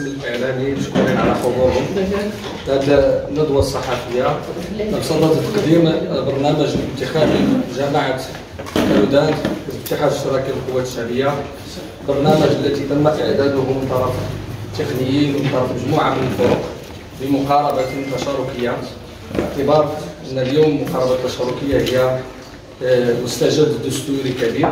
الإعلامي مشكورين على حضورهم هذه الندوة الصحفية بصدد تقديم برنامج انتخابي جماعة تالودان الاتحاد الاشتراكي للقوات الشعبية، برنامج التي تم إعداده من طرف التقنيين ومن طرف مجموعة من الفرق بمقاربة تشاركية، باعتبار أن اليوم مقاربة التشاركية هي مستجد دستوري كبير.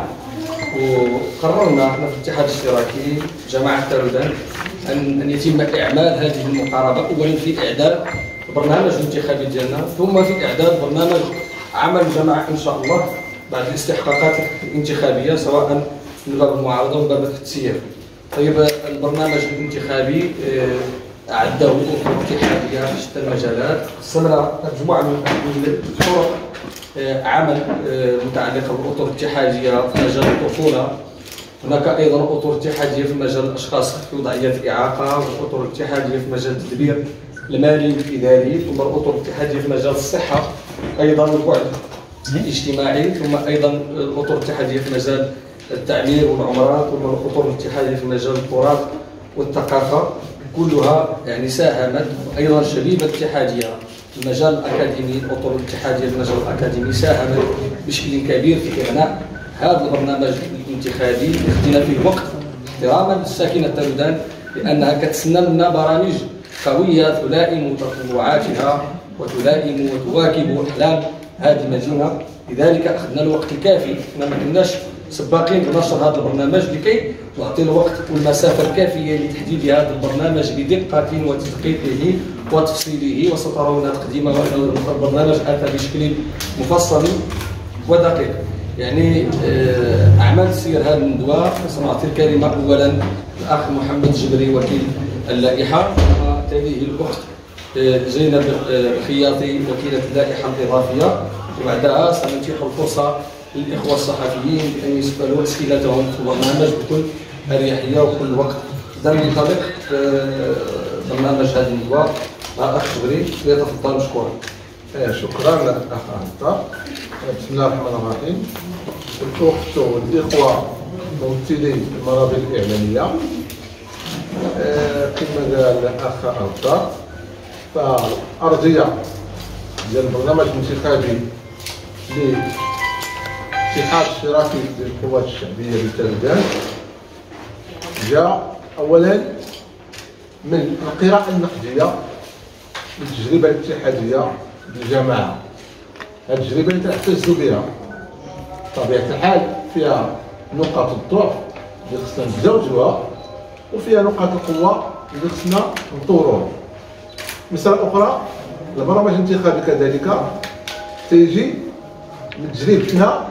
وقررنا احنا في الاتحاد الاشتراكي جماعه تالودان ان يتم اعمال هذه المقاربه اولا في اعداد برنامج انتخابي ديالنا، ثم في اعداد برنامج عمل الجماعه ان شاء الله بعد الاستحقاقات الانتخابيه سواء من باب المعارضه ومن باب التسيير. طيب البرنامج الانتخابي اعده اطر اتحاديه في شتى المجالات، قسمنا مجموعه من الطرق عمل متعلقه بالاطر الاتحاديه في مجال الطفوله. هناك ايضا اطر اتحاديه في مجال الاشخاص في وضعيات الاعاقه، والاطر الاتحاديه في مجال التدبير المالي والاداري، ثم الاطر الاتحاديه في مجال الصحه، ايضا البعد الاجتماعي، ثم ايضا الاطر الاتحاديه في مجال التعمير والعمران، ثم الاطر الاتحاديه في مجال التراث والثقافه. كلها يعني ساهمت. ايضا شبيبه اتحاديه في المجال الاكاديمي، الاطر الاتحاديه في المجال الاكاديمي ساهمت بشكل كبير في اغناء هذا البرنامج الانتخابي لاختلاف الوقت احتراما للساكنه تالودان، لانها كتسنى منا برامج قويه تلائم تطلعاتها وتلائم وتواكب احلام هذه المدينه. لذلك اخذنا الوقت الكافي، ما كناش سباقين بنشر هذا البرنامج لكي نعطي الوقت والمسافه الكافيه لتحديد هذا البرنامج بدقه وتدقيقه وتفصيله، وسترون تقديم البرنامج اتى بشكل مفصل ودقيق. يعني اعمال تسيير هذه الندوه سنعطي الكلمه اولا الاخ محمد جبري وكيل اللائحه، وتليه الاخت زينب الخياطي وكيله اللائحه الاضافيه، وبعدها سنتيح الفرصه للاخوه الصحفيين بان يسالوا اسئلتهم في البرنامج بكل اريحيه وكل وقت. اذا ننطلق في برنامج هذه الندوه مع الاخ جبري، فليتفضل مشكورا. شكرا لك اخ عطا. بسم الله الرحمن الرحيم. الاخت والاخوه ممثلي المنابر الاعلاميه، كما قال الاخ عطا، فالارضيه ديال البرنامج الانتخابي للاتحاد الاشتراكي للقوات الشعبيه بتالودان جاء اولا من القراءه النقديه للتجربه الاتحاديه للجماعه. هذه التجربه اللي تعتز بها بطبيعه الحال فيها نقاط الضعف اللي خصنا نتزوجوها، وفيها نقاط القوه اللي خصنا نطوروها. مسألة أخرى، البرنامج الانتخابي كذلك تيجي من تجربتنا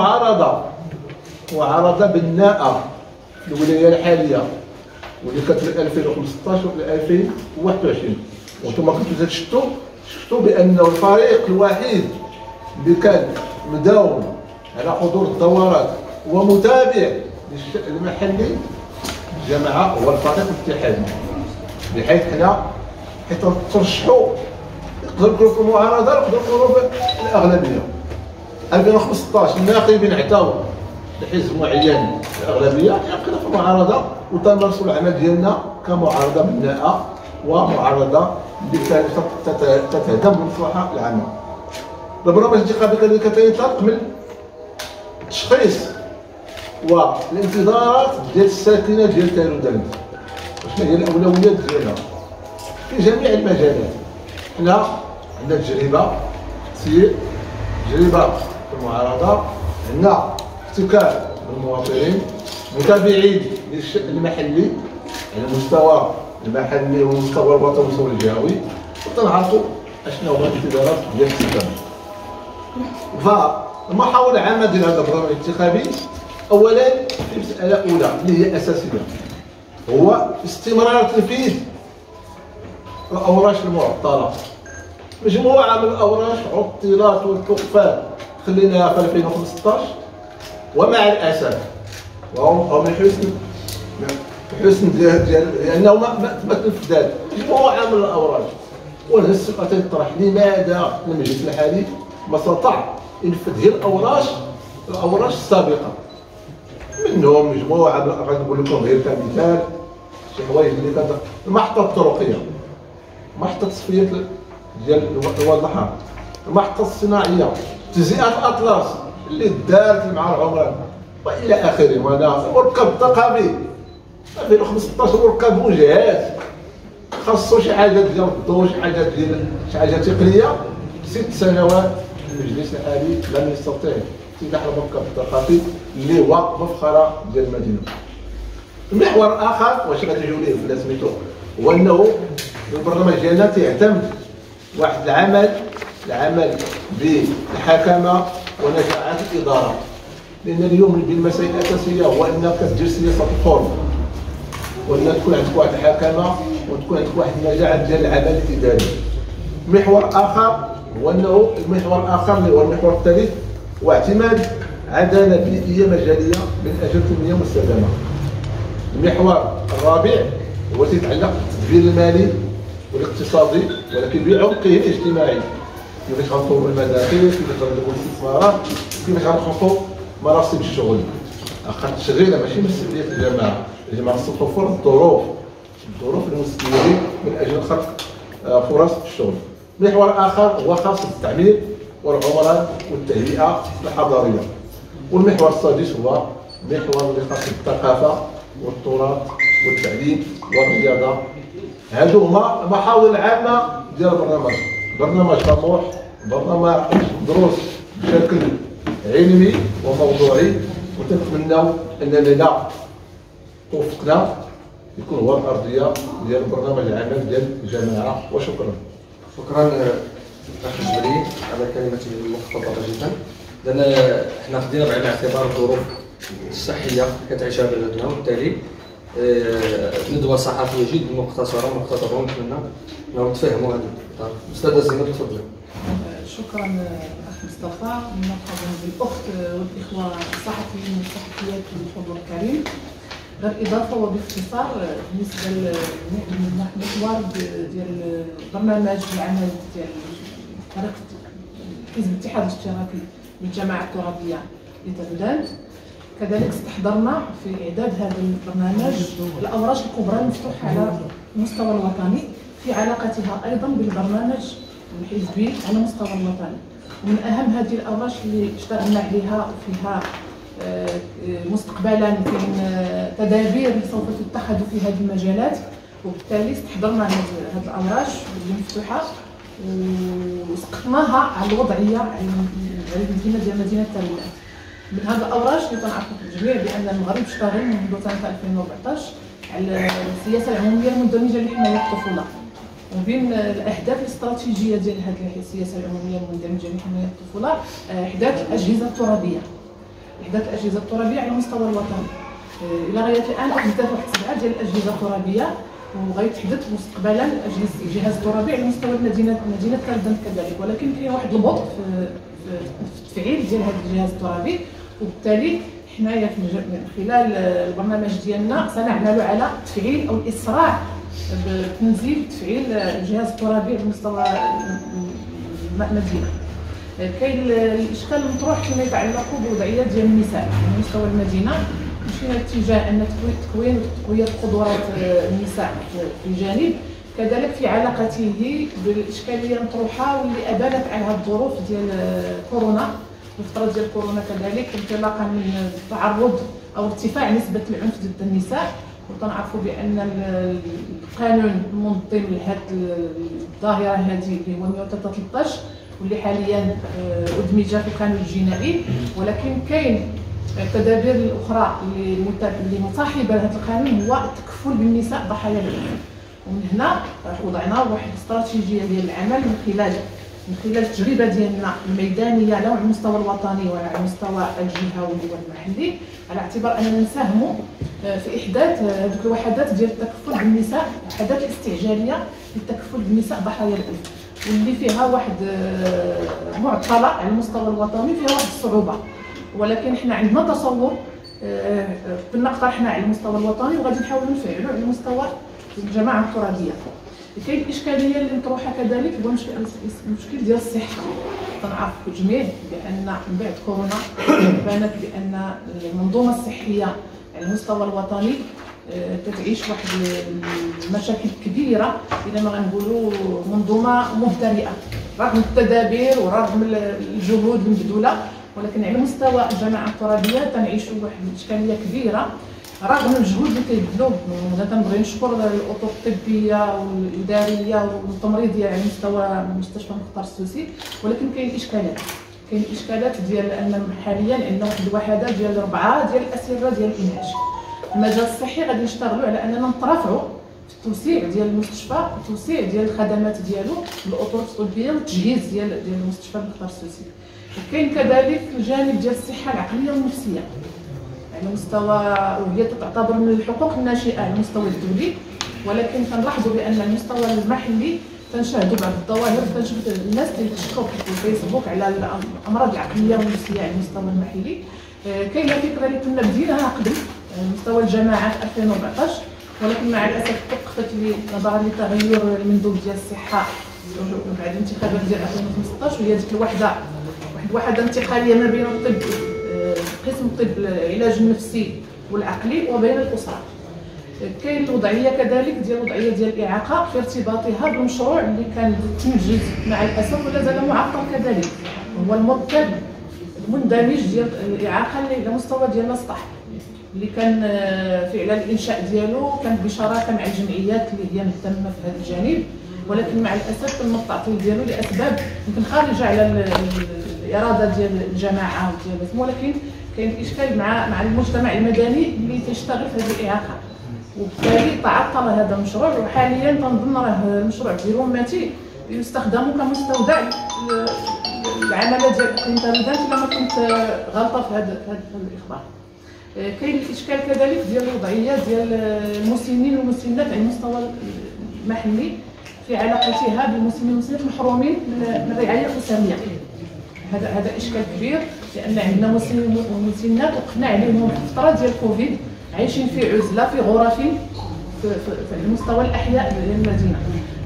معارضة بناءة للولاية الحالية واللي كانت من 2015 إلى 2021. وانتم كنتوا شفتوا بأنه الفريق الوحيد اللي كان مداوم على حضور الدورات ومتابع للشأن المحلي الجماعة هو الفريق الاتحادي، بحيث حيت ترشحوا يقدروا يكونوا في المعارضه ويقدروا يكونوا في الاغلبيه. 2015 الناخبين عطاو لحزب معين الاغلبيه، يبقينا في المعارضه وتمارسوا العمل ديالنا كمعارضه بناءه ومعارضه اللي تتهدم المصلحه العامه. البرنامج الانتخابي كذلك تينطلق من التشخيص والانتظارات ديال الساكنه ديال تالودان، وشنو هي الاولويات ديالها في جميع المجالات. حنا عندنا تجربه تسيير، تجربه في المعارضه، عندنا احتكاك بالمواطنين، متابعين للشأن المحلي على المستوى المحلي والمستوى الوطني والمستوى الجهوي، وتنعرفوا اشنو هما الانتظارات ديال السكان. فالمحاور العامه ديال هذا البرنامج الانتخابي اولا في مساله اولى اللي هي اساسيه، هو استمرار تنفيذ الأوراش المعطلة. مجموعة من الأوراش عطلات وتوقفات خليناها في 2015، ومع الأسف وهو من حسن ديال لأنه ما تنفذات مجموعة من الأوراش. وهنا السؤال تيطرح، لماذا المجلس الحالي ما استطاع ينفذ هي الأوراش السابقة؟ منهم مجموعة غنقول لكم غير كمثال شي حوايج اللي المحطه الطرقيه، محطه تصفيه ديال الواضحه، المحطه الصناعيه، تجزئه الاطلس اللي دارت مع العمران والى اخره. وانا مركب الثقافي 2015 مركب مجهز، خاصو شي حاجه ديال الضوء، شي حاجه تقنيه. 6 سنوات المجلس الحالي لم يستطع افتتاح المركب الثقافي اللي هو مفخره ديال المدينه. المحور الاخر واش غتجيو ليه في سميتو هو انه البرنامج ديالنا تيعتمد واحد العمل بالحكمه ونجاعات الاداره، لان اليوم من المسائل الاساسيه هو انك تدير سياسه الفورم، وان تكون عندك واحد الحكمه وتكون عندك واحد النجاعه ديال العمل الاداري. محور اخر هو انه المحور الاخر اللي هو المحور الثالث هو اعتماد عداله بيئيه مجاليه من اجل التنميه المستدامه. المحور الرابع هو تيتعلق بالتدبير المالي والاقتصادي ولكن بعمقه الاجتماعي، كيفاش غنطوروا المداخل، كيفاش غنديروا الاستثمارات، كيفاش غنخلقوا مناصب الشغل. خاطر التشغيل ماشي مسؤوليه الجماعه خصها توفر الظروف للمستثمرين من اجل خلق فرص الشغل. محور اخر هو خاص بالتعمير والعمران والتهيئه الحضاريه. والمحور السادس هو محور اللي خاص بالثقافه والتراث والتعليم والرياضه. هادو هما المحاور العامه ديال البرنامج. برنامج طموح، برنامج مدروس بشكل علمي وموضوعي، وتنتمناو اننا توفقنا يكون هو الارضيه ديال برنامج العمل ديال الجماعه. وشكرا. شكرا اخ جبري على كلمته المختصره جدا. لان احنا خدينا بعين الاعتبار الظروف الصحيه اللي كتعيشها بلدنا، وبالتالي ندوه صحفيه جد مختصره ونتمنى انه تفهموا هذا الإطار. استاذه زينب تفضلي. شكرا اخ مصطفى، مرحبا بالاخت والاخوه الصحفيين والصحفيات والحضور الكريم. غير اضافه وباختصار بالنسبه للمحور ديال برنامج العمل ديال حزب الاتحاد الاشتراكي للجماعه الترابيه لترودانت، كذلك استحضرنا في اعداد هذا البرنامج الاوراق الكبرى المفتوحه على المستوى الوطني في علاقتها ايضا بالبرنامج الحزبي على المستوى الوطني. ومن اهم هذه الاوراق اللي اشتغلنا عليها وفيها مستقبلا فين تدابير اللي سوف تتخذ في هذه المجالات، وبالتالي استحضرنا هذه الاوراق اللي مفتوحه وسقطناها على الوضعيه على المدينه ديال مدينه ترودانت. من هذه الاوراق اللي كنعرفوا الجميع بان المغرب اشتغل منذ سنه 2014 على السياسه العموميه المندمجه لحمايه الطفوله. وبين الاهداف الاستراتيجيه ديال هذه السياسه العموميه المندمجه لحمايه الطفوله احداث الاجهزه الترابيه. احداث الاجهزه الترابيه على المستوى الوطني. الى غايه الان احدث واحد 7 ديال الاجهزه الترابيه، وغيتحدث مستقبلا جهاز ترابي على مستوى مدينه ترودانت كذلك، ولكن كاين واحد البطء في التفعيل ديال هذا الجهاز الترابي. وبالتالي حنايا من خلال البرنامج ديالنا سنعمل على تفعيل او الاسراع بتنزيل تفعيل الجهاز الترابي على مستوى المدينه. كاين الاشكال المطروح فيما يتعلق بوضعيه ديال النساء على مستوى المدينه. مشينا اتجاه ان تكوين وتقويه قدرات النساء في جانب، كذلك في علاقته بالاشكاليه المطروحه واللي ابانت عليها الظروف ديال كورونا، الفتره ديال كورونا كذلك انطلاقا من التعرض او ارتفاع نسبه العنف ضد النساء. وتنعرفوا بان القانون المنظم لهذه الظاهره هذه اللي هو 113 واللي حاليا ادمج في القانون الجنائي، ولكن كاين التدابير الاخرى اللي مصاحبه لهذا القانون هو التكفل بالنساء ضحايا العنف. ومن هنا وضعنا واحد الاستراتيجيه ديال العمل من خلال التجربه ديالنا الميدانيه لا على المستوى الوطني ولا على المستوى الجهوي والمحلي، على اعتبار اننا نساهموا في احداث هذوك الوحدات ديال التكفل بالنساء، الوحدات الاستعجاليه للتكفل بالنساء ضحايا العنف، واللي فيها واحد معطله على المستوى الوطني، فيها واحد الصعوبه. ولكن حنا عندنا تصور كنا اقترحنا على المستوى الوطني وغادي نحاولوا نفعلوا على المستوى الجماعه الترابيه. كاين الاشكاليه اللي مطروحه كذلك هو المشكل ديال الصحه. تنعرف الجميع بان من بعد كورونا بانت بان المنظومه الصحيه على المستوى الوطني تتعيش واحد المشاكل كبيره الى ما غنقولوا منظومه مهترئه رغم التدابير ورغم الجهود المبذوله، ولكن على مستوى الجماعه الترابيه تنعيشوا واحد الاشكاليه كبيره رغم الجهود اللي كيبذلوا. هنا تنبغي نشكر الاطر الطبيه والاداريه والتمريضيه على مستوى مستشفى المختار السوسي، ولكن كاين اشكالات ديال ان حاليا عندنا واحد الوحده ديال 4 ديال الاسره ديال الانعاش. في المجال الصحي غادي نشتغلوا على اننا نترافعوا في التوسيع ديال المستشفى، التوسيع ديال الخدمات ديالو، الاطر الطبيه والتجهيز ديال المستشفى المختار السوسي. وكاين كذلك الجانب ديال الصحه العقليه والنفسيه على مستوى، وهي تعتبر من الحقوق الناشئه على المستوى الدولي، ولكن كنلاحظوا بان على المستوى المحلي تنشاهدوا بعض الظواهر، تنشوف الناس اللي كتشكو في الفيسبوك على الامراض العقليه والنفسيه على المستوى المحلي. كاينه فكره اللي كنا بديناها قبل على مستوى الجماعات 2014، ولكن مع الاسف توقفت نظرا لتغير المندوب ديال الصحه بعد الانتخابات ديال 2015، وهي ديك الوحده انتقاليه ما بين الطب قسم الطب العلاج النفسي والعقلي وبين الاسره. كاين الوضعيه كذلك ديال الوضعيه ديال الاعاقه في ارتباطها بالمشروع اللي كان تنجز مع الاسف ولا زال معطل كذلك، هو المركب المندمج ديال الاعاقه اللي على مستوى ديال السطح اللي كان فعلا الانشاء ديالو كان بشراكه مع الجمعيات اللي هي مهتمه في هذا الجانب، ولكن مع الاسف تم التعطيل ديالو لاسباب يمكن خارجه على الاراده ديال الجماعه وديال، ولكن كاين اشكال مع المجتمع المدني اللي تيشتغل في هذه الاعاقه، وبالتالي تعطل هذا المشروع. وحاليا تنظن راه المشروع ديالو ماتي يستخدم كمستودع العماله ديال اقليم تارودانت الا ما كنت غلطه في هذا الاخبار. كاين الاشكال كذلك ديال الوضعيه ديال المسنين والمسنات على المستوى المحلي في علاقتها بالمسنين والمسنات المحرومين من الرعايه الاسريه. هذا اشكال كبير، لان عندنا مسنين ومسنات وقفنا عليهم في الفتره ديال كوفيد عايشين في عزله في غرف في المستوى الاحياء ديال المدينه.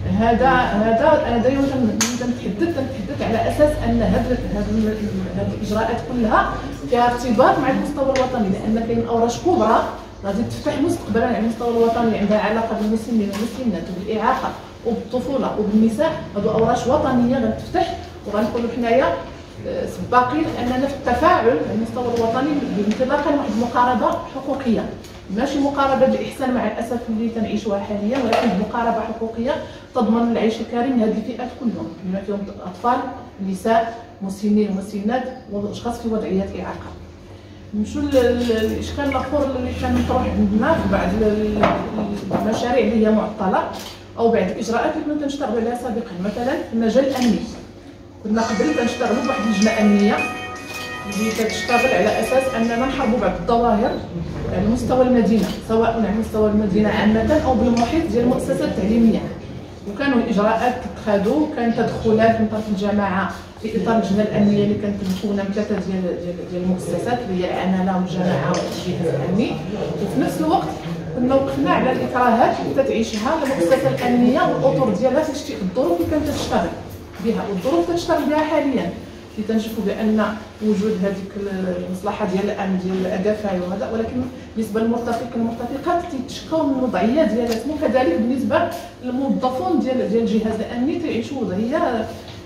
هذا اليوم تنتحدث على اساس ان هذه الاجراءات كلها فيها ارتباط مع المستوى الوطني، لان كاين اوراش كبرى غادي تفتح مستقبلا على المستوى الوطني عندها علاقه بالمسنين والمسنات وبالاعاقه وبالطفوله وبالنساء. هذو اوراش وطنيه غتفتح، وغنقولوا حنايا سباقين اننا في التفاعل على المستوى الوطني بانطلاقا واحد المقاربه حقوقيه، ماشي مقاربه بالاحسان مع الاسف اللي تنعيشوها حاليا، ولكن مقاربه حقوقيه تضمن العيش الكريم لهذه الفئات كلهم بما فيهم الاطفال، النساء، مسنين ومسنات واشخاص في وضعيات اعاقه. نمشوا للاشكال الاخر اللي كان مطروح عندنا في بعض المشاريع اللي هي معطله او بعض الاجراءات اللي كنا تنشتغلوا عليها سابقا. مثلا في المجال الامني كنا قبل تنشتغلوا بواحد اللجنه امنيه اللي كتشتغل على اساس اننا نحاربوا بعض الظواهر على مستوى المدينه، سواء على مستوى المدينه عامه او بالمحيط ديال المؤسسات التعليميه. وكانوا الاجراءات تتخذوا، كان تدخلات من طرف الجماعه في اطار اللجنه الامنيه اللي كانت مكونه من 3 ديال المؤسسات اللي هي العماله والجماعه والجهاز الامني. وفي نفس الوقت كنا وقفنا على الاكراهات اللي تتعيشها المؤسسه الامنيه والاطر ديالها في الظروف اللي كانت تشتغل بها والظروف تشتغل بها حاليا، اللي تنشوفوا بان وجود هذيك المصلحه ديال الامن ديال الادافع وهذا، ولكن بالنسبه للمرتفقين والمرتفقات تيتشكاو من الوضعيه ديالهم. كذلك بالنسبه للموظفون ديال الجهاز الامني تيعيشوا وضعيه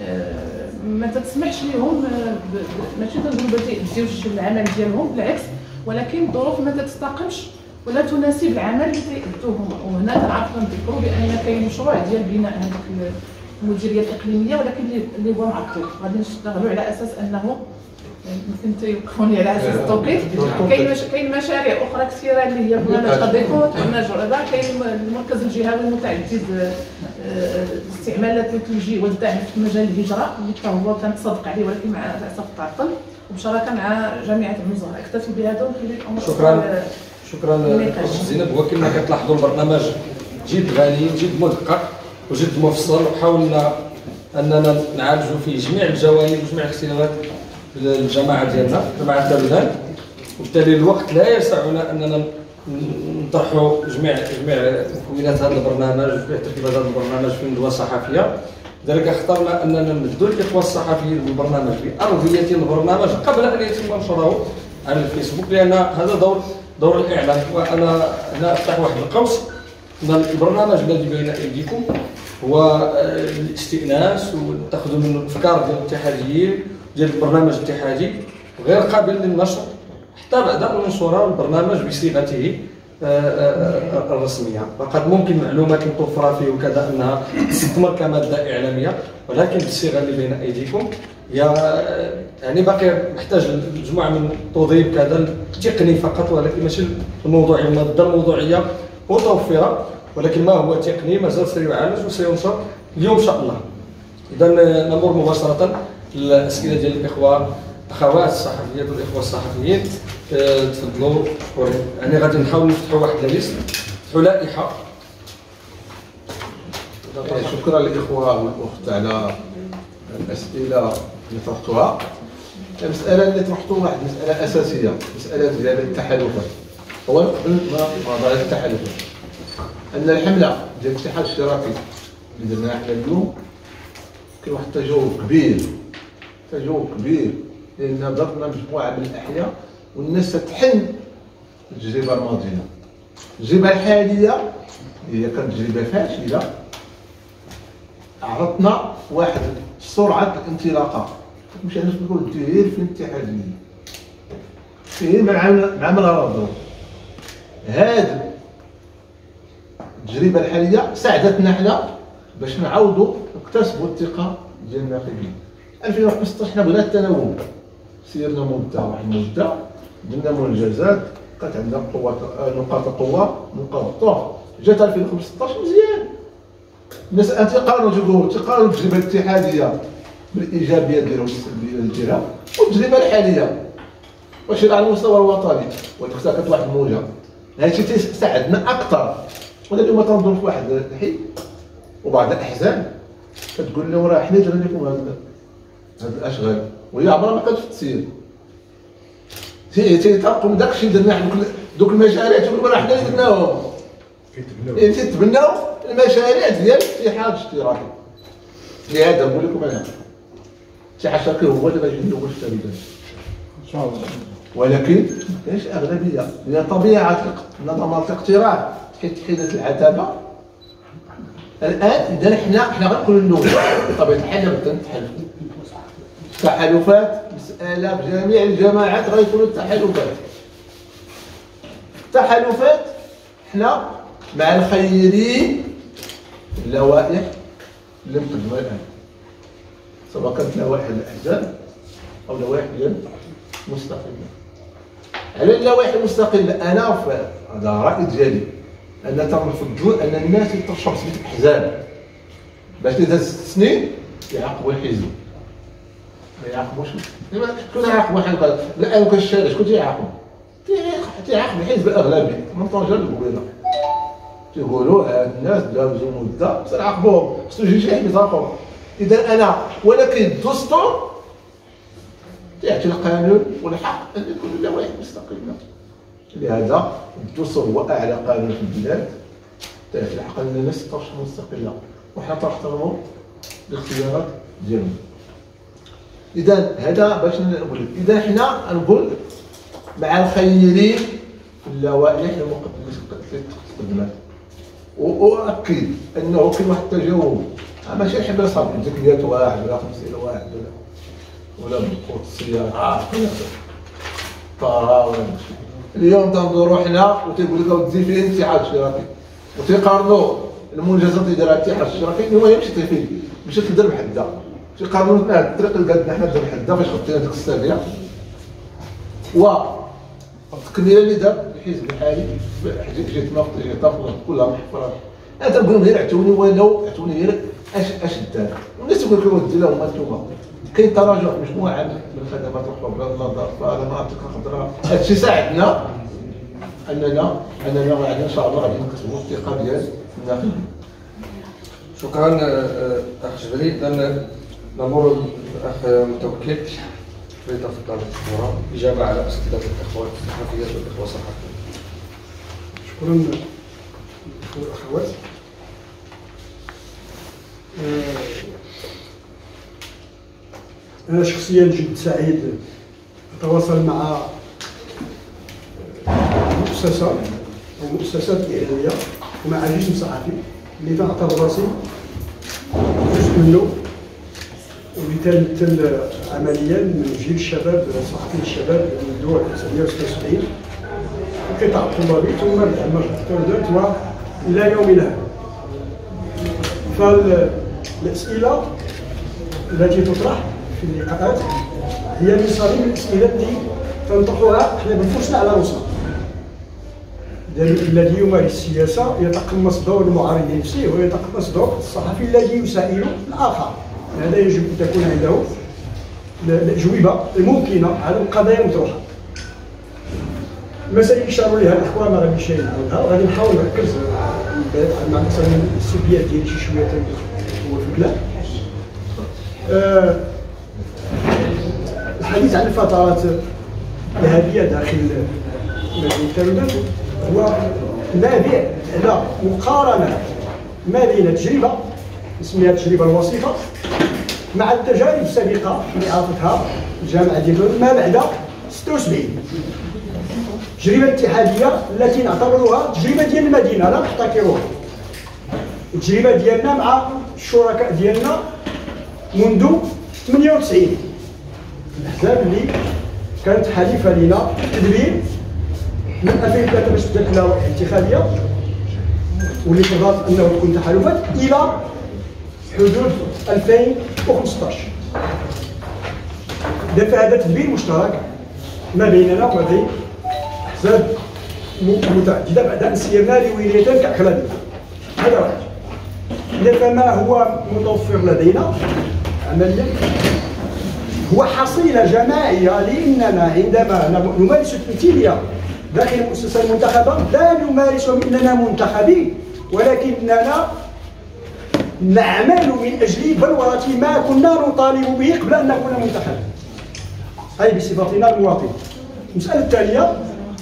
ما تسمحش لهم، ماشي تنقولوا ما تيأديوش العمل ديالهم بالعكس، ولكن الظروف ما تستقمش ولا تناسب العمل اللي تيأدوه هما. وهنا كنعرفوا نذكروا بان كاين مشروع ديال بناء هذيك المديريه الاقليميه، ولكن اللي هو معطل. غادي نشتغلوا على اساس انه يمكن تيوقفوني على اساس التوقيت. كاين مشاريع اخرى كثيره اللي هي برنامج قضيكوت، برنامج هذا، كاين المركز الجهوي المتعدد الاستعمالات الثلجي والدعم في مجال الهجره اللي حتى هو كنتصدق عليه ولكن مع الاسف تعطل، وبشراكه مع جامعه المزهر. اكتفي بهذا ونخلي الامر. شكرا زينب. وكما كتلاحظوا البرنامج جد غني جد مدقق وجد مفصل، وحاولنا اننا نعالجوا فيه جميع الجوانب وجميع الاختلافات الجماعه ديالنا جماعه تارودان، وبالتالي الوقت لا يسعنا اننا نطرحوا جميع مكونات هذا البرنامج وجميع تركيبات هذا البرنامج في ندوه صحفيه. لذلك اخترنا اننا نمدوا الاخوه الصحفيين بالبرنامج بارضيه البرنامج قبل ان يتم نشره على الفيسبوك، لان هذا دور الاعلام. وانا هنا افتح واحد القوس ان البرنامج الذي بين ايديكم هو الاستئناس وتاخذوا منه الافكار ديال الاتحاديين ديال البرنامج الاتحادي غير قابل للنشر حتى بعد ان ننشر البرنامج بصيغته الرسميه. فقد ممكن معلومات المتوفره فيه وكذا انها تستثمر كماده اعلاميه، ولكن بالصيغه اللي بين ايديكم هي يعني باقي محتاج مجموعه من التوظيف كذا تقني فقط، ولكن ماشي الموضوعيه. الماده الموضوعيه متوفره، ولكن ما هو تقني مازال سيعالج وسينشر اليوم ان شاء الله. اذا نمر مباشره للاسئله ديال الاخوه اخوات الصحفيات والاخوه الصحفيين. تفضلوا. يعني غادي نحاول نفتحوا واحد ليست، نفتحوا لائحه. شكرا للاخوه والاخت على الاسئله اللي طرحتوها. المساله اللي طرحتوها واحد مساله اساسيه، مساله ديال التحالفات. اولا قبل ما نهضر على التحالفات، ان الحمله ديال الاتحاد الاشتراكي اللي درناها حنا اليوم كاين واحد التجاوب كبير، لان ضربنا مجموعه من الاحياء والناس تحن التجربه الماضيه. التجربه الحاليه هي كانت تجربه فاشله، عرضنا واحد سرعه الانطلاقه. مش عارف نقول دير في الاتحاديه فين مع من رضوا. هذه التجربه الحاليه ساعدتنا حنا باش نعاودوا نكتسبوا الثقه ديال الناخبين. 2015 حنا بغينا التنوع، سيرنا واحد المده، درنا منجزات، بقات عندنا نقاط قوه، نقاط ضعف. جات 2015 مزيان، الناس تيقارنوا التجربه الاتحاديه بالايجابيه ديالها والسلبيه ديالها والتجربه الحاليه واش على المستوى الوطني، وديك الساعه كانت واحد الموجه. هادشي تيساعدنا اكثر. ولا اليوم تنظر في واحد الحي وبعض الاحزاب كتقول لهم راه حنا درنا لكم هاد الاشغال، وهي عمرها ما كانت في التسيير. تيطرقوا من داكشي اللي درنا حنا دوك المشاريع، تيقولوا راه حنا اللي درناهم. تيتبناو المشاريع ديال الاتحاد الاشتراكي. لهذا نقول لكم انا الاتحاد الاشتراكي هو اللي غادي يدوز التمديد ان شاء الله، ولكن ما كاينش اغلبيه، لان طبيعه نظام الاقتراع حينة العتبه. الان اذا حنا غنقولوا الاول بطبيعه الحال غادي نتحالفوا. التحالفات مساله بجميع الجماعات غيكونوا التحالفات. حنا مع الخيرين اللوائح اللي مقدمه الان، سواء كانت لوائح الاحزاب او لوائح ديال مستقله. على اللوائح المستقله انا هذا راي ديالي ان تنفضل ان الناس يترشحوا بسميه الاحزاب باش اذا 6 سنين يعاقبوا الحزب، ما يعاقبوش. شكون يعاقبوا؟ لا كان الشارع شكون تيعاقب؟ تيعاقب الحزب الاغلبي من طنجه للقبيله. تيقولوا هاد الناس دازوا مده بس نعاقبوهم، خصو يجي شي حزب اخر. اذا انا ولكن الدستور يعطي القانون والحق ان يكون اللوائح مستقله. لهذا الدستور هو اعلى قانون في البلاد، تعطي الحق ان الناس ترشح مستقله وحنا تنحترموا الاختيارات ديالهم. اذا هذا باش نقول لك، اذا حنا نقول مع الخيرين في اللوائح اللي تقدمات. واؤكد انه كاين واحد التجاوب، ماشي الحمله صافي ديك 100 واحد ولا 50 واحد ولا بالقوت السياره طارا ولا شي. اليوم تنظروا حنا وتيقول لك اودي فين الاتحاد الاشتراكي وتيقارنوا المنجزات اللي دارها الاتحاد الاشتراكي. اليوم هي مشات فين؟ مشات لدرب حده. تيقارنوا الطريق اللي قادنا حنا درب حده فاش خدينا ديك السابيه والتكميله اللي دار الحزب الحالي. جيت ناخذ كلها محفره. انا تنقول لهم غير عطوني ولو عطوني غير اش دار. والناس تقول لك ودي لهم انتوما كاين تراجع مجموعه من الخدمات الاخرى بغض النظر فهذا المناطق الخضراء. هذا الشيء ساعدنا اننا غادي ان شاء الله غادي نكتبوا الثقه ديال الناخبين. شكرا اخ جبري. اذا نمر الاخ متوكل فليتفضل بالدكتوراه اجابه على اسئله الاخوات الصحفيات والاخوه الصحفيين. شكرا للاخوه والاخوات. أنا شخصيا جد سعيد أتواصل مع مؤسسه او مؤسسات اعلاميه ومع جسم صحفي اللي تعتبر راسي جزء منه، واللي تمثل عمليا من جيل الشباب صحفي الشباب منذ 1976 القطاع الطلابي ثم التردد والى يومنا هذا. فالاسئله التي تطرح في اللقاءات هي من صميم الاسئله التي تنطرحها احنا بنفسنا على روسنا. الذي يمارس السياسه يتقمص دور المعارض نفسه ويتقمص دور الصحفي الذي يسائل الاخر. هذا يجب ان تكون عنده الاجوبه الممكنه على القضايا المطروحه. المسائل اللي اشاروا لها الاخوان ما غاديش نعاودها، وغادي نحاول نركز مع مثلا السلبيات ديالي شي شويه هو في الكلام. الحديث عن الفترات الذهبيه داخل مجال التردد هو نابع على مقارنه ما بين تجربه نسميها التجربه الوسيطه مع التجارب السابقه اللي عرفتها الجامعه ديال ما بعد 76. التجربه الاتحاديه التي نعتبرها تجربه ديال المدينه لا نحتكروها. التجربه ديالنا مع الشركاء ديالنا منذ 98 الاحزاب اللي كانت حليفه لنا تدبير من 2003 باش بدات اللوائح الانتخابيه واللي فرضت انه تكون تحالفات الى حدود 2015. دفع هذا تدبير مشترك ما بيننا وما بين احزاب متعدده بعد ان سيرنا لولايتين كاقليميه. هذا واحد. فما هو متوفر لدينا عمليا هو حصيله جماعيه، لاننا عندما نمارس التمثيليه داخل المؤسسه المنتخبه لا نمارس اننا منتخبين، ولكننا نعمل من اجل بلوره ما كنا نطالب به قبل ان نكون منتخبين، اي بصفتنا المواطن. المساله الثانيه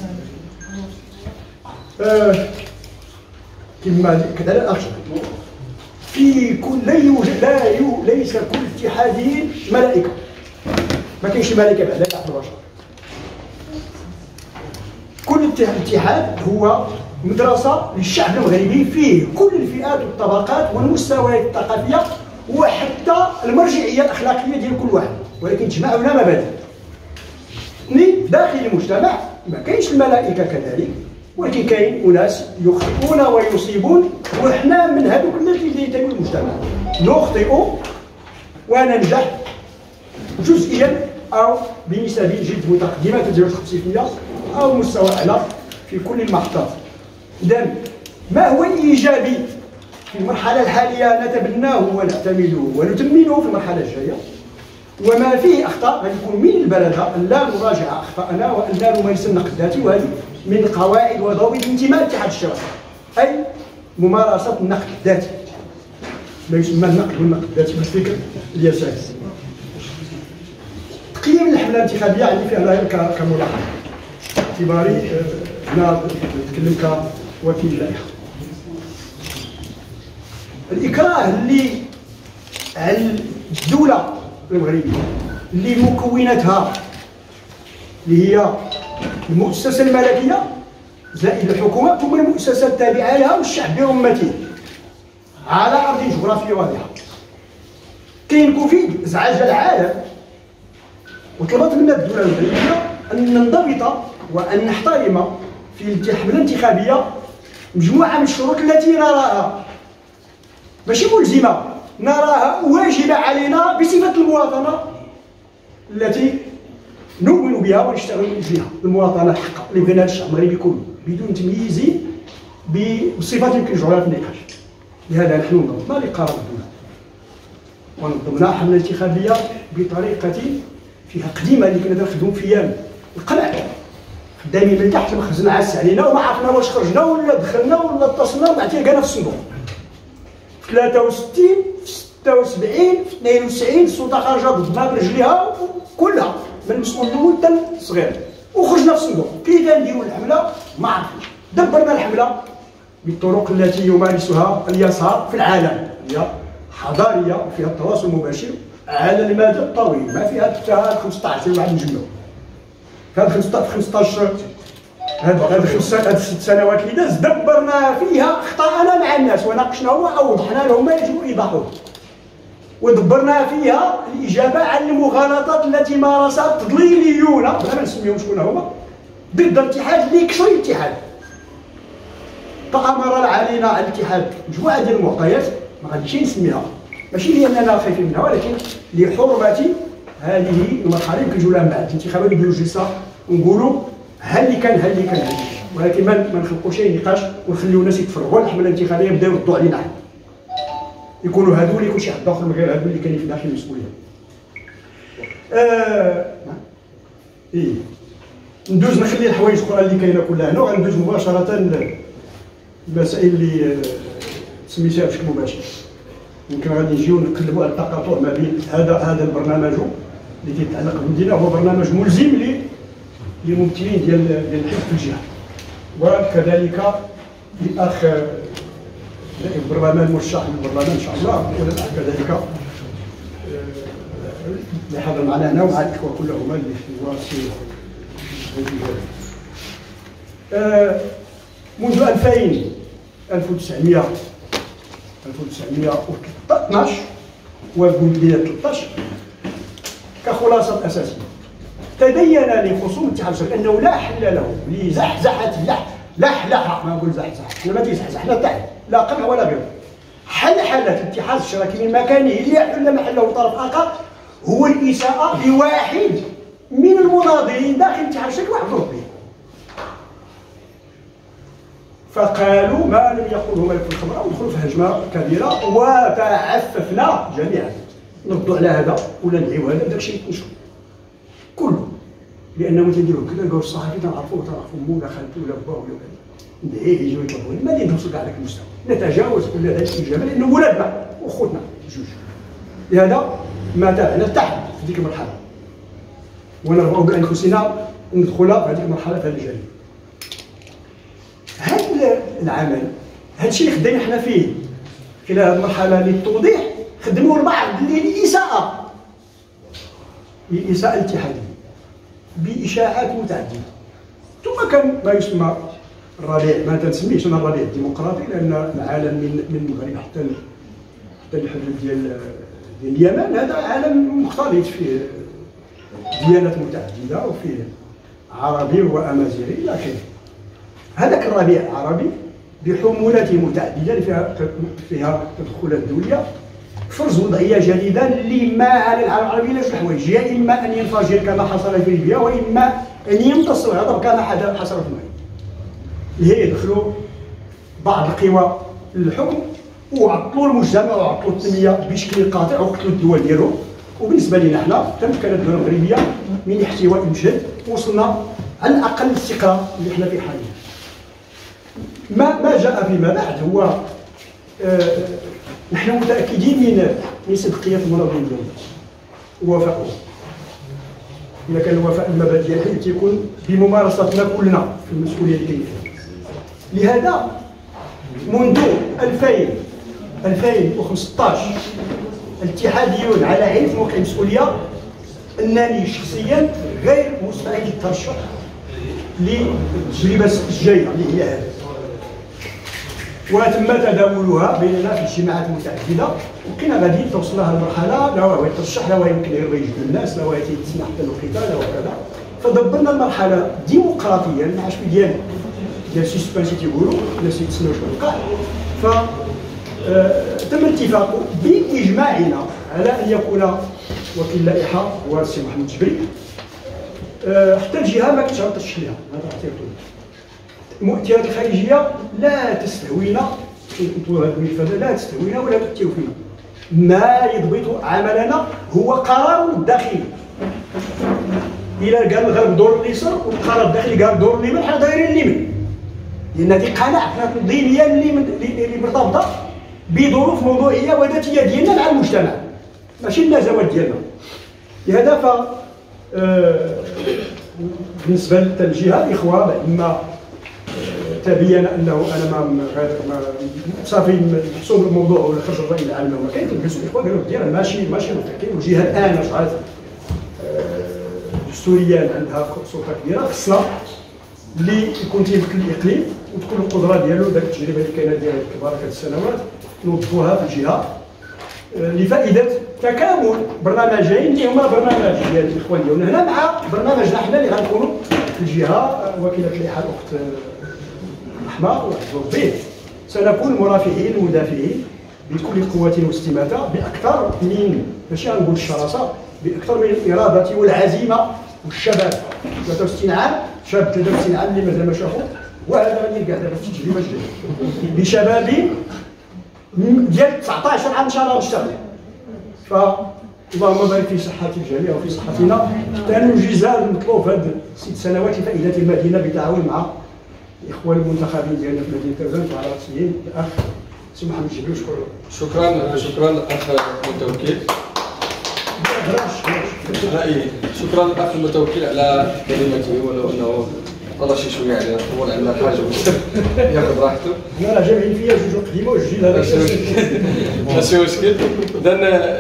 كما كذا الاخ في كل ليس كل اتحادي ملائكه، ما كاينش ملائكه بعد لا البشر. كل اتحاد هو مدرسه للشعب المغربي فيه كل الفئات والطبقات والمستويات الثقافيه وحتى المرجعيه الاخلاقيه ديال كل واحد، ولكن تجمعنا مبادئ. اثنين، داخل المجتمع ما كاينش الملائكه كذلك، ولكن كاين اناس يخطئون ويصيبون، وحنا من هذوك الناس اللي ينتموا للمجتمع نخطئ وننجح جزئيا او بنسب جد متقدمه تتجاوز 50% او مستوى اعلى في كل المحطات. اذا ما هو الايجابي في المرحله الحاليه نتبناه ونعتمده ونتمنه في المرحله الجايه، وما فيه اخطاء غادي يكون من البلده ان لا نراجع اخطاءنا وان لا نمارس النقد الذاتي، وهذه من قواعد وضوابط انتماء الاتحاد الشرعي، اي ممارسه النقد الذاتي، ما يسمى النقد والنقد الذاتي بالفكر اليساري. تقييم الحمله الانتخابيه عندي فيها غير كملاحظه باعتباري هنا نتكلم كوكيل لائحه. الاكراه اللي على الدوله المغربيه اللي مكوناتها اللي هي المؤسسه الملكيه زائد الحكومه ثم المؤسسه التابعه لها والشعب برمته على ارض جغرافيه واضحه. كاين كوفيد ازعاج العالم، وطلبت منا الدوله المغربيه ان ننضبط وان نحترم في الحمله الانتخابيه مجموعه من الشروط التي نراها ماشي ملزمه، نراها واجبه علينا بصفه المواطنه التي نؤمن بها ونشتغل من اجلها، المواطنه الحقه اللي بغيناها الشعب المغربي كله بدون تمييز بصفات يمكن جعلها في النقاش. لهذا نحن نظمنا لقرار الدوله ونظمنا حمله انتخابيه بطريقه فيها قديمه اللي كنا نخدموا فيها القلع خدامين من تحت المخزن عاس علينا وما عرفنا واش خرجنا ولا دخلنا ولا اتصلنا وما تلقانا في الصندوق. في 63 في 76 في 92 السلطه خارجه ضدنا برجليها كلها من المسؤول الاول حتى الصغير وخرجنا في الصندوق. كيف نديروا الحمله ما عرفناش. دبرنا الحمله بالطرق التي يمارسها اليسار في العالم، هي حضاريه وفيها التواصل المباشر على المدى الطويل، ما فيها حتى 15 واحد نجمعوا. كان 15 هاد 6 سنوات اللي داز دبرنا فيها اخطاءنا مع الناس وناقشناها ووضحنا لهم ما يجب ايضاحه، ودبرنا فيها الاجابه عن المغالطات التي مارسها التضليليون بلا ما نسميهم شكون هما ضد الاتحاد اللي يكسر الاتحاد. تآمر علينا على الاتحاد مجموعه ديال المعطيات ما غاديش نسميها، ماشي لاننا خايفين منها ولكن لحرمه هذه المرحله اللي كنجيو لها بعد الانتخابات نديرو جلسه ونقولوا ها اللي كان ولكن ما نخلقوش اي نقاش ونخليو الناس يتفرغوا على الحمله الانتخابيه يبداو يردوا علينا حنا. يكونوا هادو ولا يكون شي حد اخر من غير هادو اللي كاينين في داخل المسؤوليه. ندوز نخلي الحوايج الاخرى اللي كاينه كلها هنا وغندوز مباشره المسائل اللي سميتها بشكل مباشر. يمكن غادي نجيو نقلبوا على التقاطع ما بين هذا البرنامج اللي كيتعلق بالمدينه، هو برنامج ملزم للممثلين ديال الحزب في الجهه، وكذلك للاخ البرلمان مرشح للبرلمان ان شاء الله كذلك اللي حاضر معنا هنا ومع الاخوه كلهم اللي في واسي. منذ 1912 وبداية 13 كخلاصة أساسية تبين لخصوم الاتحاد الشرعي أنه لا حل له لزحزحة لحلحة، ما نقول زحزحة، لا ما تيزحزحنا تحت لا قمع ولا غيره. حلحلة الاتحاد الشرعي من مكانه ليحل محله طرف آخر هو الإساءة لواحد من المناضلين داخل الاتحاد الشرعي وحضروا به. فقالوا ما لم يقوله ملك الخمر ودخلوا في هجمه كبيره وتعففنا جميعا نردوا على هذا ولا نعيو هذا داكشي نشوف كله، لانهم تيديروا كذا لقاو الصحفي تنعرفوا مولا خالته ولا باه ولا ولاد ندعيه يجيو يطلبوا ما ندوزوا كاع ذاك المستوى، نتجاوز كل هذه الاجابه لانه ولادنا وخوتنا جوج. لهذا ما تابعنا تحت في ديك المرحله ونرفعوا بانفسنا ندخل في هذه المرحله في هذه الجريمه. هذا العمل هذا الشيء اللي خدينا حنا فيه خلال هذه المرحله للتوضيح خدموه البعض للإساءة الاتحادية بإشاعات متعددة. ثم كان ما يسمى الربيع، ما تنسميهش انا الربيع الديمقراطي لان العالم من المغرب حتى الحدود ديال اليمن هذا عالم مختلط فيه ديانات متعدده وفيه عربي وامازيغي الى اخره. هذاك الربيع العربي بحمولته المتعدده اللي فيها تدخلات دوليه فرز وضعيه جديده لما على العالم العربي لا حوايج، يا اما ان ينفجر كما حصل في ليبيا واما ان يمتص الغضب كما حصل في المغرب. اللي هي يدخلوا بعض القوى للحكم وعطلوا المجتمع وعطلوا التنميه بشكل قاطع وقتلوا الدول ديالهم. وبالنسبه لنا حنا تمكنت الدول المغربيه من احتواء المشهد وصلنا على الاقل الاستقرار اللي حنا فيه حاليا. ما جاء فيما بعد هو نحن متاكدين من صدقيه المناضلين ديالنا ووفائهم. اذا كان الوفاء المبادئ تيكون بممارستنا كلنا في المسؤوليه اللي كاين فيها. لهذا منذ 2015 الاتحاديون على علم موقع المسؤوليه انني شخصيا غير مستعد للترشح للتجربه الجايه اللي هي هذه، وتم تداولها بيننا في اجتماعات متعدده وكنا غادي توصلنا للمرحله لا هو يترشح لا هو يمكن يجبد الناس لا هو يتسمح حتى القتال لا وكذا. فدبرنا المرحله ديمقراطيا مع شويه ديال سسبانسي تيقولوا الناس يتسناو شنو وقع. ف تم الاتفاق باجماعنا على ان يكون وكيل اللائحه هو السي محمد جبري. حتى الجهه ما كنتش غترشح لها هذا اعتبرته. المؤثرات الخارجيه لا تستهوينا، نطولوا هذه الملفات لا تستهوينا ولا تؤثر فينا. ما يضبط عملنا هو قرار داخلي. الى قال الغرب دور اليسار والقرار الداخلي قال دور اليمين، حنا دايرين اليمين لان هذه قناعه تنظيميه اللي مرتبطه بظروف موضوعيه وذاتيه ديالنا مع المجتمع ماشي النزوات ديالنا. لهذا ف بالنسبه للجهه الاخوه لما تبين انه انا ما صافي محسوب الموضوع ولا خرج الراي العام وما كاين تلبسوا الاخوه قالوا ديالها ماشي مفكرين. والجهه الان رجعت دستوريا عندها سلطه كبيره خصنا اللي يكون تيمثل الاقليم وتكون القدره ديالو داك التجربه اللي كاينه ديال كبار هاد السنوات نوظفوها في الجهه لفائده تكامل برنامجين اللي هما برنامج ديال الاخوان ديالنا هنا مع برنامجنا حنا اللي غنكونوا في الجهه وكيله اللائحه الاخت رحمه وعزوز به. سنكون مرافعين مدافعين بكل قوة واستماتة باكثر من ماشي غنقول الشراسه، باكثر من الاراده والعزيمه والشباب. 63 عام شاب 63 عام اللي مازال ما شافوا وهذا غادي يلقى دابا في التجربه الجديده بشباب ديال 19 عام ان شاء الله نشتغل. فاللهم بارك في صحة الجميع وفي صحتنا حتى ننجز المطلوب في هذه 6 سنوات لفائدة المدينة بالتعاون مع الإخوان المنتخبين ديالنا في مدينة ترزان وعلى رأسهم الأخ سي محمد جبري. شكرا الأخ المتوكل. شكرا الأخ المتوكل على كلمته، ولو أنه طلع شويه علينا طول عندنا الحاجه ياخذ راحته. انا راه جامعين فيا جوج قديمه وجديد هذا ماشي مشكل. اذا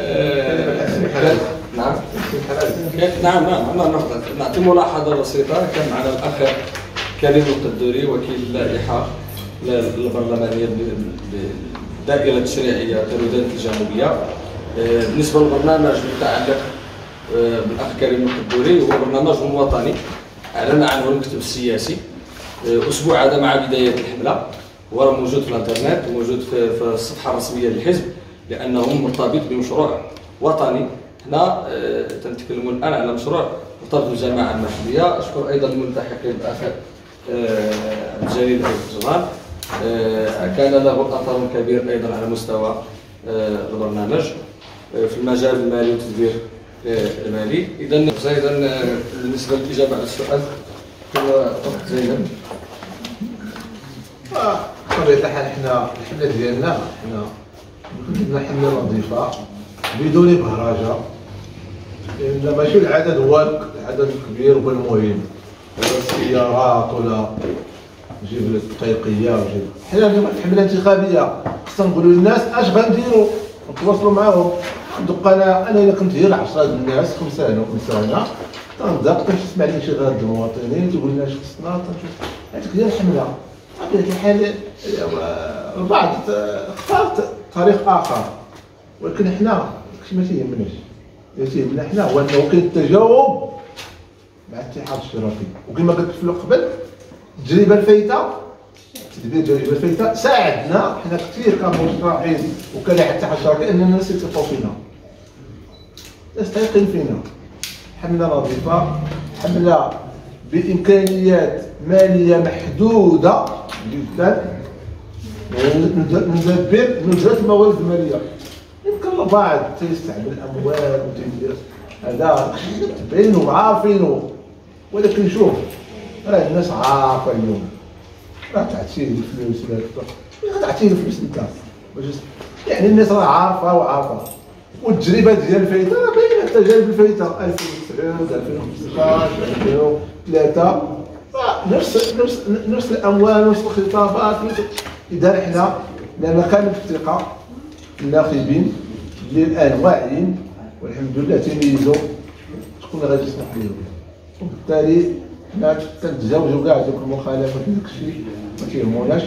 نعم نعطي ملاحظه بسيطه. كان معنا الاخ كريم القدوري وكيل اللائحه البرلمانيه بالدائره التشريعيه ترودان الجنوبيه. بالنسبه للبرنامج المتعلق بالاخ كريم القدوري، هو برنامج وطني اعلن عنه المكتب السياسي اسبوع هذا مع بدايه الحمله، وراه موجود في الانترنت وموجود في الصفحه الرسميه للحزب، لانه مرتبط بمشروع وطني. هنا تنتكلموا الان على مشروع مرتبط بالجماعه المحليه. اشكر ايضا الملتحقين الاخ جليل الجزران، كان له اثر كبير ايضا على مستوى البرنامج في المجال المالي والتدبير المالي. اذا بالنسبه للاجابه على السؤال هو اخت زينب. بطبيعه الحال حنا الحمله ديالنا حنا حمله نظيفه بدون بهرجه، لان ماشي العدد هو العدد الكبير هو المهم، ولا السيارات ولا نجيب الدقيقيه وجيب. حنا اليوم الحمله انتخابيه خصنا نقولوا للناس اش غنديروا، نتواصلوا معاهم. ندق انا الا كنت هي 10 الناس 5 سنه تنبدا كنسمع لي شي غاد المواطنين تقول لنا اش خصنا تنشوف هذيك هي الحمله. بطبيعه الحال البعض اختار طريق اخر، ولكن حنا داكشي ما تيهمناش. اللي تيهمنا حنا هو انه كاين التجاوب مع الاتحاد الاشتراكي. وكما قلت في قبل التجربه الفايته تدبير التجربه الفايته ساعدنا حنا كثير كمرشحين وكلاعب الاتحاد الاشتراكي اننا الناس يثقوا فينا، يستيقن فينا. حمله نظيفه، حمله بامكانيات ماليه محدوده جدا، ندبر نجرة الموارد الماليه. يمكن البعض تيستعمل اموال وتيدير هذا تبينوا وعارفينه، ولكن شوف راه الناس عارفه اليوم راه تعطيه الفلوس ولا تعطيه الفلوس انت يعني الناس راه عارفه وعارفه. والتجربه ديال الفايته راه باينه، التجارب الفايته 2009 2015 2003 نفس الاموال نفس الخطابات. اذا حنا لان كانت الثقه الناخبين اللي الان واعيين والحمد لله تيميزوا شكون غادي يسمح لهم، وبالتالي حنا تنتجاوزوا كاع دوك المخالفات داك الشيء ما تيهموناش.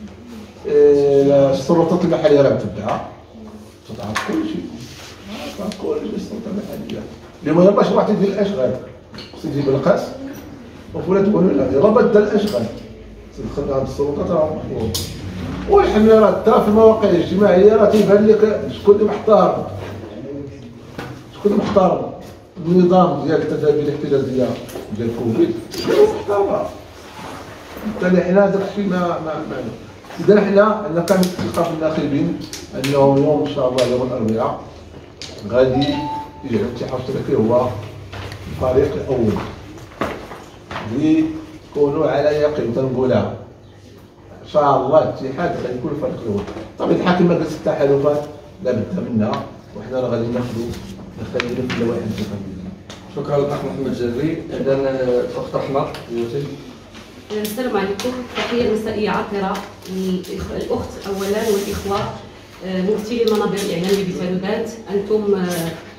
السلطات المحليه راه متبعه تضعف كل شيء، كل السلطه المحليه اليوم يلاه باش واحد يدير الاشغال خصو يجيب القاس وفولا تقولوا لا يلاه بدا الاشغال تدخل عند السلطات راه محفوظ. والحمله راه ترى في المواقع الاجتماعيه راه تيبان لك شكون اللي محتار، شكون اللي محتار النظام ديال التدابير الاحترازيه ديال كوفيد محتار. بالتالي حنا داك الشيء ما اذا حنا عندنا كامل الثقه في الناخبين انه اليوم ان شاء الله يوم الاربعاء غادي يجعل الاتحاد الاشتراكي هو الفريق الاول اللي يكونوا على يقين. تنقولها ان شاء الله الاتحاد غادي يكون الفريق الاول. طبعا الحاكم مجلس التحالفات لابد منها، وحنا راه غادي نخلينا في اللوائح الانتخابيه. شكرا للاخ محمد جبري. اذا الاخت رحمه يوسف. السلام عليكم، تحيه مسائيه عطره للاخت اولا والاخوه ممثلي المنابر الاعلاميه بتالودات. انتم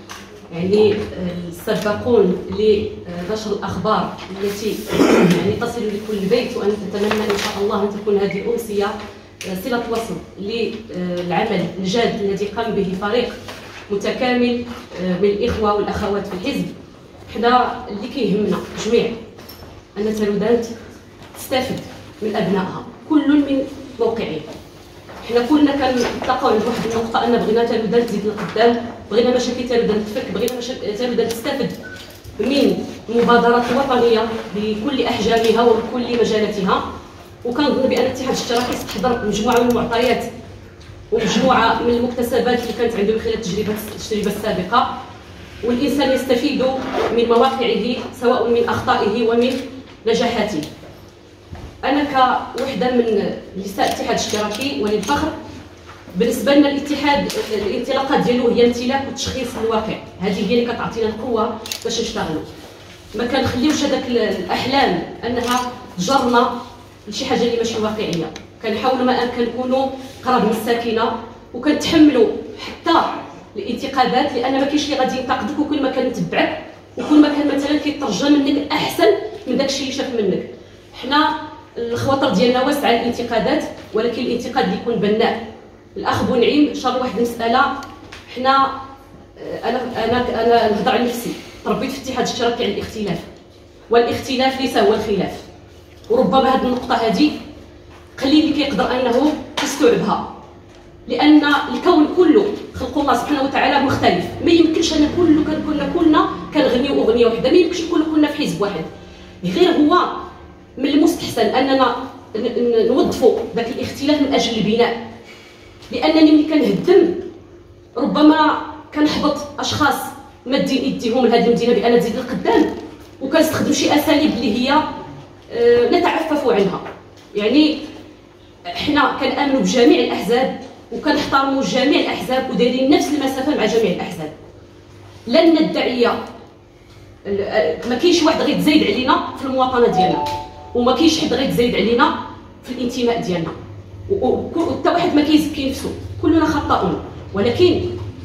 يعني السباقون لنشر الأخبار التي يعني تصل لكل بيت، وأن نتمنى إن شاء الله أن تكون هذه الأمسية صلة وصل للعمل الجاد الذي قام به فريق متكامل من الإخوة والأخوات في الحزب. حنا اللي كيهمنا جميع أن تالودانت تستافد من أبنائها كل من موقعه. حنا كلنا كنتلاقاو عند واحد النقطة أن بغينا تالودانت تزيد للقدام، بغينا مشاكل تالودانت تفك، بغينا تالودانت تستافد من المبادرات الوطنية بكل أحجامها وبكل مجالاتها. وكنظن بأن الاتحاد الاشتراكي استحضر مجموعة من المعطيات ومجموعة من المكتسبات اللي كانت عنده من خلال التجربة السابقة، والإنسان يستفيد من مواقعه سواء من أخطائه ومن نجاحاته. أنا كوحدة من نساء الاتحاد الاشتراكي وللفخر بالنسبة لنا الاتحاد الانطلاقات ديالو هي امتلاك وتشخيص الواقع، هذه هي اللي كتعطينا القوة باش نشتغلوا. ما كنخليوش هذاك الأحلام أنها تجرنا لشي حاجة اللي ماشي واقعية. كنحاولوا ما أمكن نكونوا قراب من الساكنة وكنتحملوا حتى الانتقادات، لأن ما كاينش اللي غادي ينتقدك وكل ما كان متبعك وكل ما كان مثلا كيترجى منك أحسن من داكشي اللي شاف منك. حنا الخواطر ديالنا واسعه الانتقادات، ولكن الانتقاد اللي يكون بناء. الاخ بونعيم شرح واحد المساله. حنا انا نهضر عن نفسي، تربيت في الاتحاد الاشتراكي على الاختلاف، والاختلاف ليس هو الخلاف. وربما هذه النقطه هذه قليل اللي كيقدر انه يستوعبها، لان الكون كله خلق الله سبحانه وتعالى مختلف. ما يمكنش ان كلنا كنغنيو اغنيه واحده، ما يمكنش كلنا في حزب واحد. غير هو من المستحسن اننا نوظفوا ذاك الاختلاف من اجل البناء، لانني ملي كنهدم ربما كنحبط اشخاص مادين يديهم لهذه المدينه بان تزيد للقدام، وكنستخدم شي اساليب اللي هي نتعفف عنها. يعني حنا كنامنوا بجميع الاحزاب وكنحترموا جميع الاحزاب ودايرين نفس المسافه مع جميع الاحزاب. لن ندعي ما كاينش واحد غيتزايد علينا في المواطنه ديالنا، وما كاينش حد غيتزايد علينا في الانتماء ديالنا، وحتى واحد ما كيزكي نفسه، كلنا خطاؤون. ولكن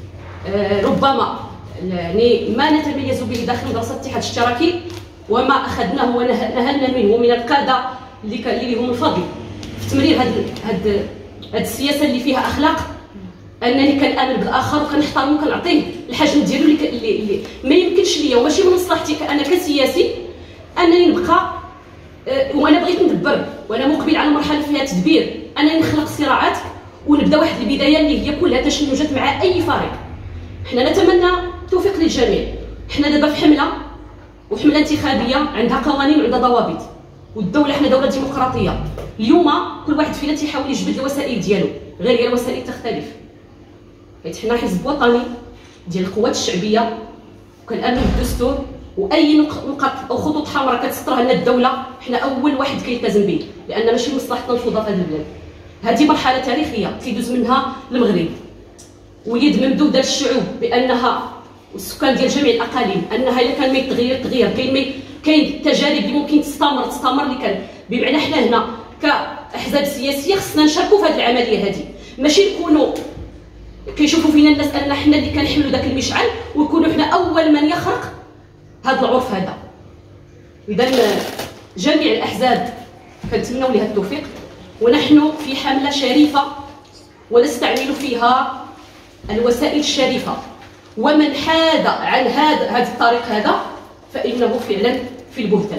ربما يعني ما نتميز به داخل مدرسه الاتحاد الاشتراكي وما اخذناه ونهلنا منه من القاده اللي هم الفضل في تمرير هاد السياسه اللي فيها اخلاق، انني كنامن بالاخر وكنحترمه وكنعطيه الحجم ديالو اللي ما يمكنش ليا وماشي من مصلحتي انا كسياسي انني نبقى وانا بغيت ندبر وانا مقبل على مرحله فيها تدبير، انني نخلق صراعات ونبدا واحد البدايه اللي هي كلها تشنجات مع اي فريق. حنا نتمنى التوفيق للجميع. حنا دابا في حمله، وحمله انتخابيه عندها قوانين وعندها ضوابط، والدوله حنا دوله ديمقراطيه. اليوم كل واحد فينا تيحاول يجبد الوسائل ديالو، غير هي الوسائل تختلف. حيت حنا حزب وطني ديال القوات الشعبيه وكنامن بالدستور، واي نقط او خطوط حمراء كتسطرها لنا الدوله حنا اول واحد كيلتزم به، لان ماشي مصلحتنا الفوضى في هذا البلاد. هذه مرحله تاريخيه كيدوز منها المغرب، ويد ممدوده للشعوب بانها والسكان ديال جميع الاقاليم انها الا كان ما يتغير تغير. كاين التجارب اللي ممكن تستمر اللي كان، بمعنى حنا هنا كاحزاب سياسيه خصنا نشاركوا في هذه العمليه هذه، ماشي نكونوا كيشوفوا فينا الناس ان حنا اللي كنحملوا ذاك المشعل ويكونوا حنا اول من يخرق هذا العرف هذا. اذا جميع الاحزاب كنتمنوا لها التوفيق، ونحن في حمله شريفه ونستعمل فيها الوسائل الشريفه، ومن حاد عن هذا الطريق هذا فانه فعلا في البهتان.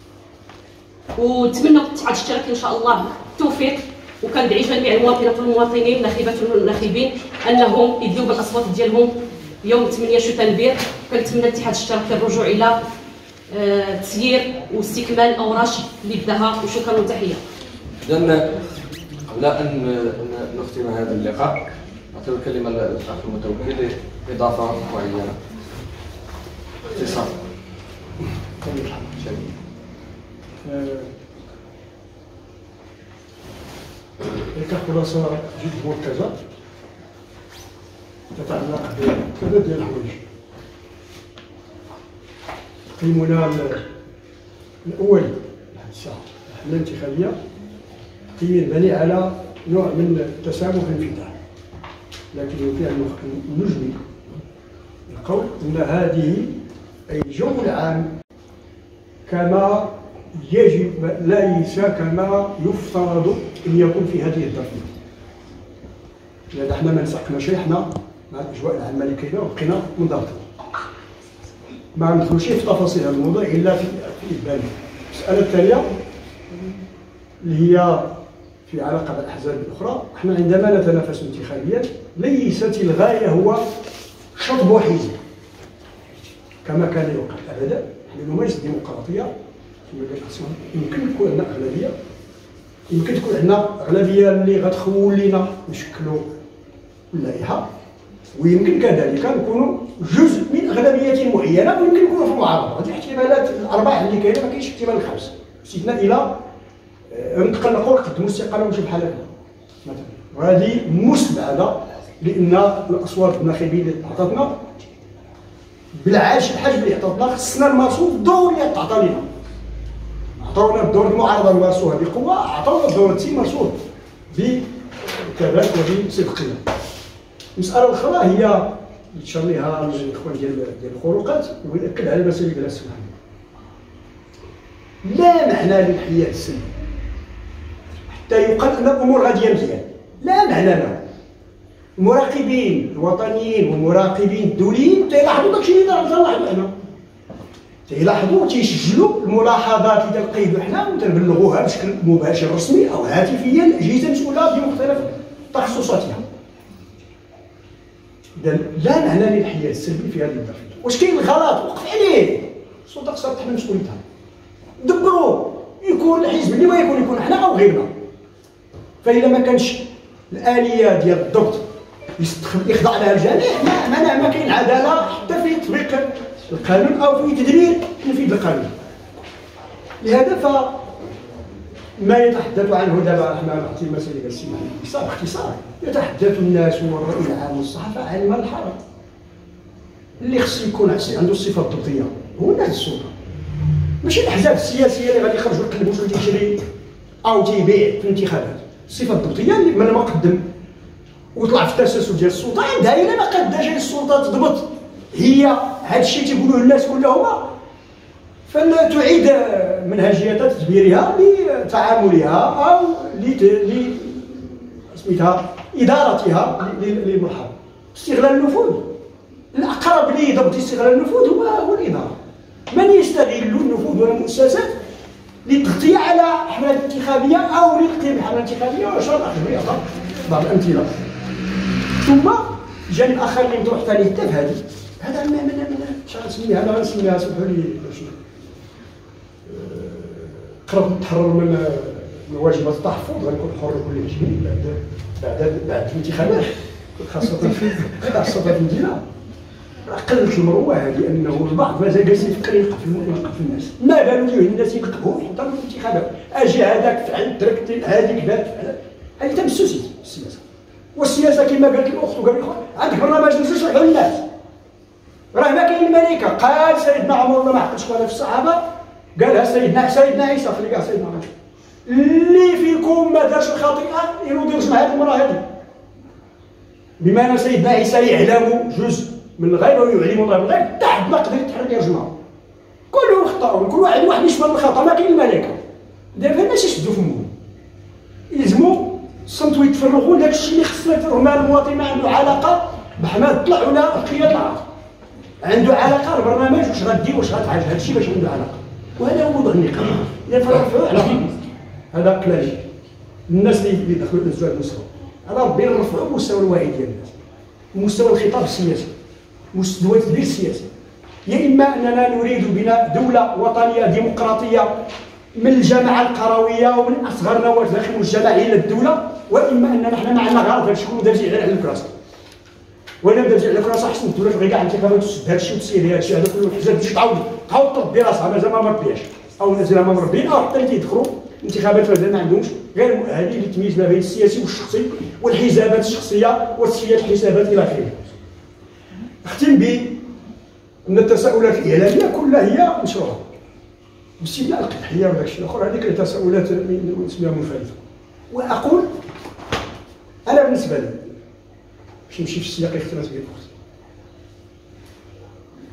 ونتمنى الاتحاد الاشتراكي ان شاء الله التوفيق، وكندعي جميع المواطنات والمواطنين الناخبات والناخبين انهم يدلوا بالاصوات ديالهم يوم 8 شتنبر. كنتمنى الاتحاد الاشتراكي الرجوع الى تسيير واستكمال الاوراش اللي بداها، وشكرا وتحيه. إذن قبل ان نختم هذا اللقاء نعطي الكلمه للاخ المتوكل اضافه معينه. اختصار. كخلاصه جد مركزه تتعلق بثلاث ديال الحوايج. تقييمنا الاول الحمله الانتخابيه تقييم مبني على نوع من التسامح والانفتاح، لكن يمكن ان نجمي القول أن هذه أي الجو العام كما يجب ليس كما يفترض أن يكون في هذه الظرفية. لأن احنا ما نسقناش احنا مع الأجواء العامة اللي كاينة وبقينا منضبطين. ما ندخلوش في تفاصيل هذا الموضوع إلا في إبانه. المسألة الثانية اللي هي في علاقة بالأحزاب الأخرى، احنا عندما نتنافس انتخابيا ليست الغاية هو شطب حزب كما كان يوقع أبدا. نحن نمارس الديمقراطية يمكن يكون عندنا أغلبية، يمكن تكون عندنا أغلبية اللي غتخولينا نشكلوا اللائحة، ويمكن كذلك نكونوا جزء من أغلبية معينة، ويمكن نكونوا في المعارضة. هذه الاحتمالات الأربعة اللي كاينة، ما كاينش احتمال الخامس. استثناء إلى نتقلقوا نقدموا الاستقالة ونمشيو بحال هكا مثلا، وهذه مستبعدة لأن الأصوات الناخبين اللي عطاتنا بالعاش الحجم اللي عطاتنا خصنا نمارسوا الدور اللي تعطى لنا. عطاونا الدور المعارضة نمارسوها بقوة، عطاونا الدور التي نمارسوه بثبات وبصدقية. المسألة الأخرى هي اللي تشار لها الإخوان ديال الخروقات، ونأكد على المسألة ديال السماح. لا معنى للحياد السلمي حتى يقال أن الأمور غادية مزيان، لا معنى له. المراقبين الوطنيين والمراقبين الدوليين تيلاحظوا داكشي اللي تنلاحظوا حنا، تيلاحظوا تيسجلوا الملاحظات اللي تلقيو حنا وتنبلغوها بشكل مباشر رسمي أو هاتفيا للأجهزة المسؤولة بمختلف تخصصاتها. إذا لا معنى للحياد السلبي في هذه الظرفية. واش كاين الغلط وقف عليه، السلطة خصها تحمل مسؤوليتها. دبروا يكون الحزب اللي ما يكون حنا او غيرنا. فإذا ما كانش الآلية ديال الضبط يخضع لها الجميع، ما كاين عدالة حتى في تطبيق القانون او في تدبير تنفيذ القانون. لهذا فما يتحدث عنه دابا حنا نعطي المسألة ديال السماح باختصار، يتحدث الناس والرأي العام والصحافة عن المال الحرام اللي خص يكون عنده الصفة الضبطية هو الناس السلطة، ماشي الأحزاب السياسية اللي غادي يخرجوا يقلبوا شنو تيشري أو تيبيع في الانتخابات. الصفة الضبطية اللي من ما قدم وطلع في التسلسل ديال السلطة عندها إلا ما قاداش السلطة تضبط هي هذا الشيء تيقولوه الناس كلهم، فلتعيد منهجية تدبيرها لتعاملها أو سميتها إدارتها للمرحلة. استغلال النفوذ الأقرب لضبط استغلال النفوذ هو الإدارة. من يستغل النفوذ والمؤسسات للتغطية على حملات انتخابية أو للقيام بحملات انتخابية ونشر أخبارية بعض الأمثلة. ثم جانب آخر اللي نطرح ثاني حتى في هذا غنسميها أنا غنسميها سمحوا لي قرب نتحرر من واجبات التحفظ، غنكون حر كل شيء بعد الانتخابات، خاصة في المدينة. قلة المروة هذه أنه البعض مازال جالس يفكر يلقى في الناس، ما بالو ليه الناس يلقبوه حتى في الانتخابات، أجي هذاك فعل تركت هذيك بات هذه تمسوسية السياسة. والسياسة كما قالت الأخت وقال الإخوان عندك برنامج نشرحوا للناس، راه ما كاين ملكة. قال سيدنا عمر ما عقلش ولا في الصحابة، قالها سيدنا عيسى خلي كاع سيدنا عمر اللي فيكم ما دارش الخطيئة ينوض يرجم هذه المرأة هذه. بما أن سيدنا عيسى يعلم جزء من الغيب ويعلم الله بالغيب، حتى حد ما قدر يتحرك يرجمها. كلهم خطأوا، كل واحد يشمل الخطأ، ما كاين الملكة. دابا الناس يشدوا فمهم، يلزموا الصمت ويتفرغوا لهذا الشيء اللي خصنا. ما المواطن ما عنده علاقة بحماد طلع ولا القيادة طلعت، عنده علاقة البرنامج واش غدير واش غتعالج، هذا الشيء باش عنده علاقة. وهذا هو موضوع النقاش. إذا فرفعوا على هذا كلاشي الناس اللي دخلوا نزلوا هذا المستوى، على ربي نرفعوا مستوى الوعي ديال الناس، مستوى الخطاب السياسي، مستوى التدبير السياسي. يا إما أننا نريد بناء دولة وطنية ديمقراطية من الجماعة القروية ومن أصغر نواة داخل المجتمع إلى الدولة، وإما أننا حنا ما عندنا غرض هادشي كله دابزين غير على الكراسة. ولا دابزين على الكراسة أحسن الدولة تبغي كاع الانتخابات تسد هادشي وتسير هادشي، هذا كله الحزب تجي تعاود تربي راسها مازال ما مربياش، أو مازال ما مربين، أو حتى اللي تيدخلوا الانتخابات مازال ما عندهمش غير هذه اللي تميز ما بين السياسي والشخصي والحسابات الشخصية وتصفية الحسابات إلى آخره. أختم أن التساؤلات الإعلامية كلها هي مشروعة باستثناء القدحية وداك الشيء الآخر، هذيك التساؤلات نسميها منفردة. وأقول أنا بالنسبة لي باش نمشي في السياق اللي اختلفت به الأخت،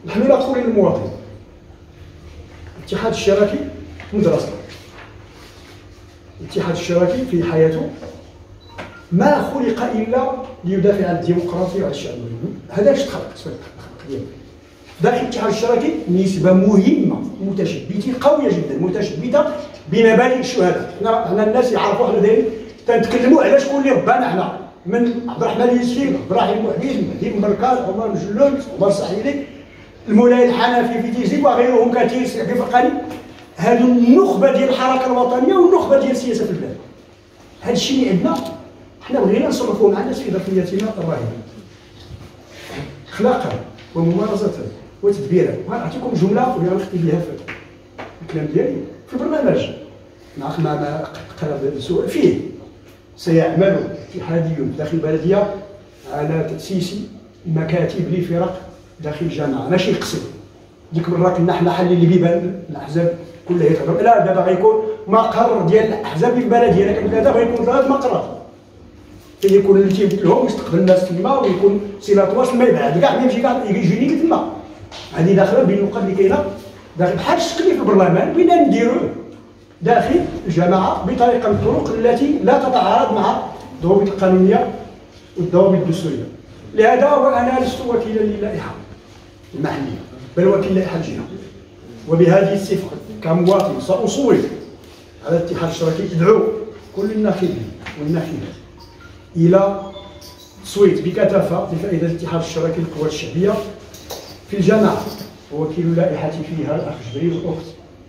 نحن نقول للمواطن الاتحاد الاشتراكي مدرسة. الاتحاد الاشتراكي في حياته ما خلق الا ليدافع عن الديمقراطيه وعلى الشعب. هذا اش تخلق ديالو. داخل الاتحاد الاشتراكي نسبه مهمه متشبته قويه جدا متشبته بمبادئ الشهداء. حنا الناس يعرفوا حنا دايرين تنتكلموا على شكون اللي ربانا حنا، من عبد الرحمن اليسير، عبد الرحيم بوحديد، مهدي بن بركات، عمر بن جلول، عمر السحيلي، المولاي الحنفي في تيزيد وغيرهم كثير، سي عفيف القاني. هادو النخبه ديال الحركه الوطنيه والنخبه ديال السياسه في البلاد. هذا الشيء اللي عندنا حنا بغينا نصرفوا مع الناس في ظرفيتنا الراهنه اخلاقا وممارسه وتدبيرا. ونعطيكم جمله واللي غنختم بها في الكلام ديالي في البرنامج. نعرف ما قرب السؤال فيه. سيعمل اتحادي داخل البلديه على تاسيس مكاتب لفرق داخل الجامعه، ماشي قصير. ديك المره كنا حنا حلين البيبان الاحزاب كلها يتهضر، لا دابا غيكون مقر ديال الاحزاب في البلديه، لكن دابا غيكون 3 مقرات. يكون اللي تيبت لهم يستقبل الناس تما ويكون صله تواصل، ما يبعد كاع ما يمشي كاع يجيني تما. هذه داخله بين النقط اللي كاينه داخل بحال الشكل اللي في البرلمان بغينا نديروه داخل الجماعه بطريقه من الطرق التي لا تتعارض مع الضوابط القانونيه والضوابط الدستوريه. لهذا وانا لست وكيلا للائحه المحليه بل وكيل لائحه الجهه. وبهذه الصفه كمواطن ساصوت على الاتحاد الاشتراكي. ادعو كل الناخبين والناخبات الى التصويت بكثافه لفائده الاتحاد الاشتراكي للقوات الشعبيه في الجماعه. ووكيل اللائحه فيها الاخ جبريل والاخت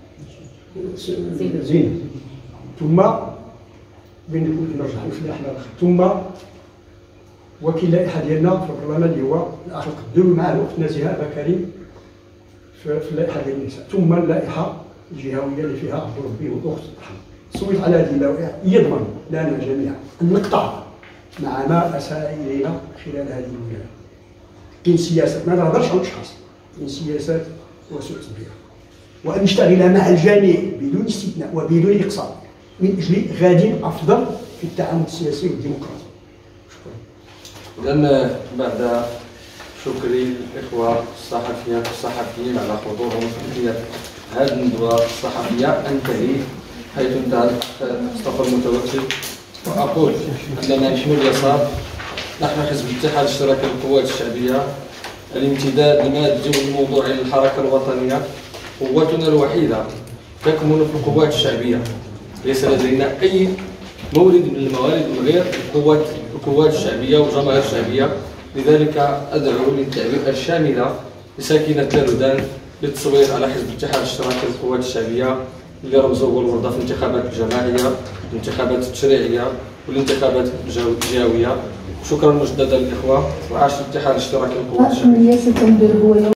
زين، ثم بين نرجعوا في الاحنا ثم وكيل اللائحه ديالنا في البرلمان اللي هو الاخ القدوم مع الاخت نزيهه ابا كريم في اللائحه ديال النساء، ثم اللائحه الجهويه اللي فيها عبد ربي والاخت محمد. تصويت على هذه اللوائح يضمن لنا جميعا ان نقطع مع ما اساء الينا خلال هذه الولايه. كاين سياسات، ما نهضرش عن اشخاص، كاين سياسات وسوء تدبير، وان نشتغل مع الجميع بدون استثناء وبدون اقصاء من اجل غد افضل في التعامل السياسي والديمقراطي. شكرا. إذن بعد شكري الاخوه الصحفيات والصحفيين على حضورهم في هذه الندوه الصحفيه انتهي حيث انتهى مصطفى المتوكل. واقول اننا نحن اليسار، نحن حزب الاتحاد الاشتراكي للقوات الشعبيه، الامتداد المادي والموضوعي للحركه الوطنيه. قوتنا الوحيده تكمن في القوات الشعبيه، ليس لدينا اي مورد من الموارد غير القوات الشعبيه والجماهير الشعبيه. لذلك ادعو للتعبئه الشامله لساكنه تارودان للتصويت على حزب الاتحاد الاشتراكي للقوات الشعبيه اللي رمزه هو الوردة في الانتخابات الجماعيه، الانتخابات التشريعيه والانتخابات الجهويه. شكرا مجددا للاخوه، وعاش الاتحاد الاشتراكي للقوات الشعبيه.